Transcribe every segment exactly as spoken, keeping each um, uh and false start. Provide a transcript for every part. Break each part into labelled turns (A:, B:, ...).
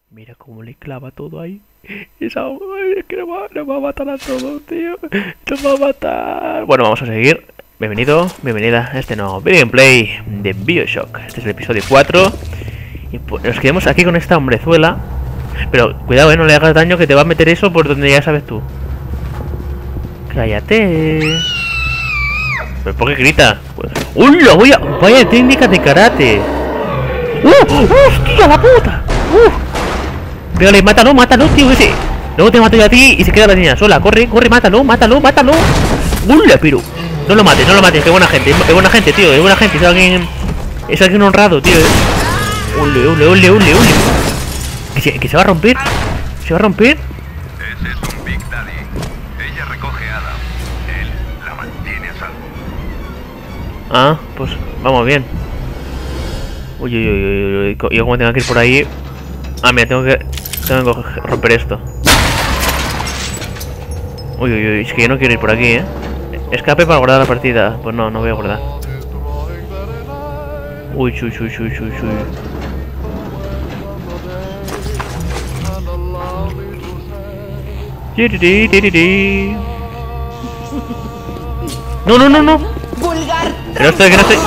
A: Mira cómo le clava todo ahí. Esa es que nos va, nos va a matar a todos, tío. Nos va a matar. Bueno, vamos a seguir. Bienvenido, bienvenida a este nuevo video gameplay de BioShock. Este es el episodio cuatro. Y pues nos quedamos aquí con esta hombrezuela. Pero cuidado, eh, no le hagas daño, que te va a meter eso por donde ya sabes tú. Cállate. ¿Pero por qué grita? Pues... ¡Hola! Vaya, vaya técnica de karate. ¡Uh! ¡Hostia, la puta! ¡Uh! Pégale, mátalo, mátalo, tío, ese. Luego te mato yo a ti y se queda la niña sola. Corre, corre, mátalo, mátalo, mátalo. ¡Hola, pero! No lo mates, no lo mates, que buena gente, es buena gente, tío, es buena gente, es alguien... Es alguien honrado, tío. ¡Ole, ole, ole, ole, ole! ¿Que se, que se va a romper? ¿Se va a romper?
B: Ese es un Big Daddy. Ella recoge a Adam. Él la mantiene a salvo.
A: Ah, pues vamos bien. Uy, uy, uy, uy, uy. Yo como tengo que ir por ahí... Ah, mira, tengo que... Tengo que romper esto. Uy, uy, uy, es que yo no quiero ir por aquí, ¿eh? Escape para guardar la partida. Pues no, no voy a guardar. Uy, uy, uy, uy, uy, uy. No, no, no, no.
C: Vulgar.
A: Que no estoy, que no estoy.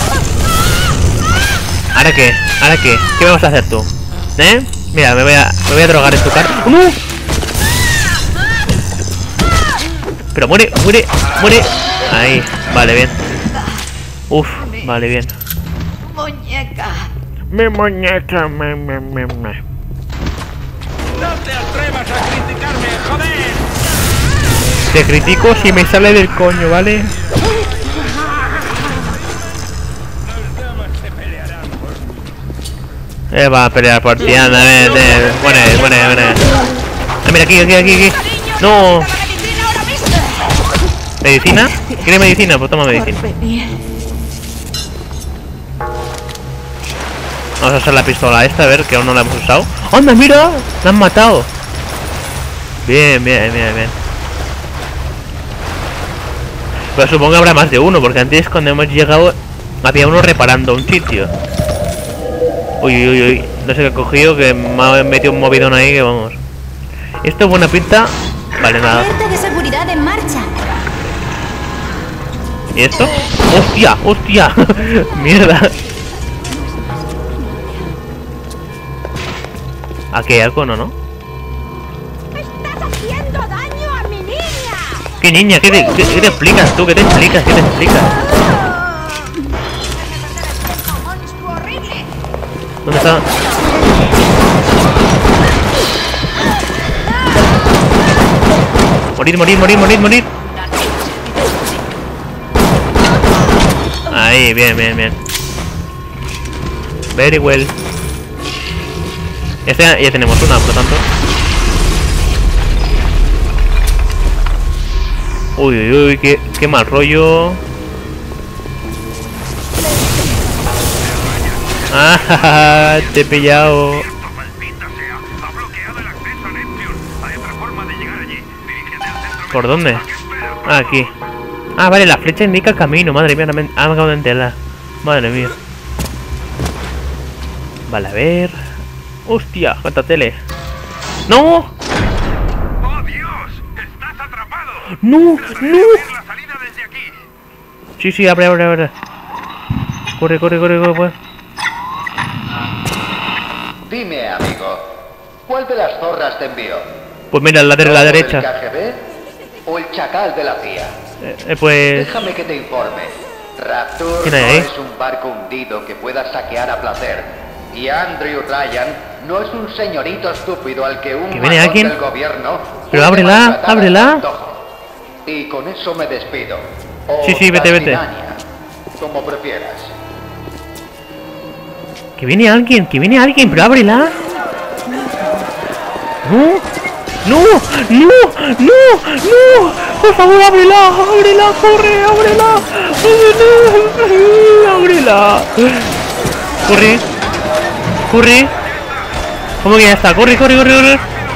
A: ¿Ahora qué? ¿Ahora qué? ¿Qué me vas a hacer tú? ¿Eh? Mira, me voy a, me voy a drogar en tu cara. ¡No! Pero muere, muere, muere. Ahí, vale, bien. Uf, vale, bien.
C: Muñeca.
A: Mi muñeca, me, me, me, me.
B: ¡No te atrevas a criticarme, joder!
A: Te critico si me sale del coño, ¿vale?
B: Las damas se pelearán por...
A: Eh, va a pelear por ti, anda, ven, ven. Buena, buena, buena. Ah, mira, aquí, aquí, aquí, aquí. No. ¿Medicina? ¿Quieres medicina? Pues toma medicina. Vamos a usar la pistola esta, a ver, que aún no la hemos usado. ¡Anda, mira! ¡La han matado! Bien, bien, bien, bien. Pero supongo que habrá más de uno, porque antes cuando hemos llegado había uno reparando un sitio. Uy, uy, uy, no sé qué he cogido, que me ha metido un movidón ahí, que vamos. Esto es buena pinta. Vale, nada.
C: Alerta de seguridad en marcha.
A: ¿Y esto? ¡Hostia! ¡Hostia! ¡Mierda! Aquí hay algo, ¿no? ¿no?
C: ¡Estás haciendo daño a mi niña!
A: ¿Qué niña? ¿Qué te, qué, qué te explicas tú? ¿Qué te explicas? ¿Qué te explicas? ¿Dónde está? Morir, morir, morir, morir, morir. Ahí, bien, bien, bien. Very well. Este ya tenemos una, por lo tanto. Uy, uy, uy, qué, qué mal rollo. Ah, te he pillado.
B: ¡Maldita sea! Ha bloqueado el acceso a Neptune. Hay otra forma de llegar allí. Dirígete al centro.
A: ¿Por dónde?
B: ¿Qué esperas?
A: Ah, aquí. Ah, vale, la flecha indica el camino. Madre mía, no me, ah, me acabo de enterar. Madre mía. Vale, a ver. Hostia, cuánta tele. ¡No!
B: ¡Oh, Dios! ¡Estás atrapado!
A: ¡No!
B: Trataré
A: ¡No!
B: de abrir la salida desde aquí.
A: Sí, sí, abre, abre, abre. Corre, corre, corre, corre, corre.
D: Dime, amigo, ¿cuál de las zorras te envió?
A: Pues mira, la de la
D: ¿El
A: derecha.
D: K G B o el chacal de la C I A?
A: Eh, eh, pues...
D: Déjame que te informe. Rapture
A: ¿Quién
D: no
A: hay ahí?
D: es un barco hundido que puedas saquear a placer. Y Andrew Ryan no es un señorito estúpido al que un
A: ¿Que viene
D: matón
A: alguien?
D: del gobierno
A: Pero
D: puede
A: ábrela,
D: maltratar a su
A: ábrela.
D: antojo. Y con eso me despido. O
A: Sí, sí, vete, vete.
D: Tasmania, como prefieras.
A: Que viene alguien, que viene alguien, pero ábrela. No, no, no, no, no. Por favor, ábrela, ábrela, corre, ábrela. Ábrela. Corre, corre. ¿Cómo que ya está? Corre, corre, corre, corre.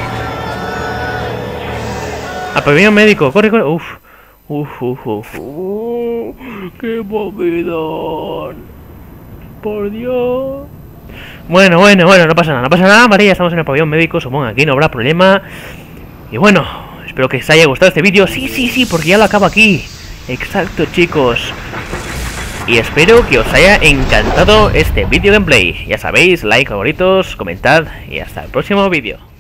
A: Ah, pues viene un médico, corre, corre. Uf, uf, uf, uf. Uh, qué movidón. Por Dios. Bueno, bueno, bueno, no pasa nada, no pasa nada, vale, ya estamos en el pabellón médico, supongo que aquí no habrá problema. Y bueno, espero que os haya gustado este vídeo. Sí, sí, sí, porque ya lo acabo aquí. Exacto, chicos. Y espero que os haya encantado este vídeo gameplay. Ya sabéis, like, favoritos, comentad y hasta el próximo vídeo.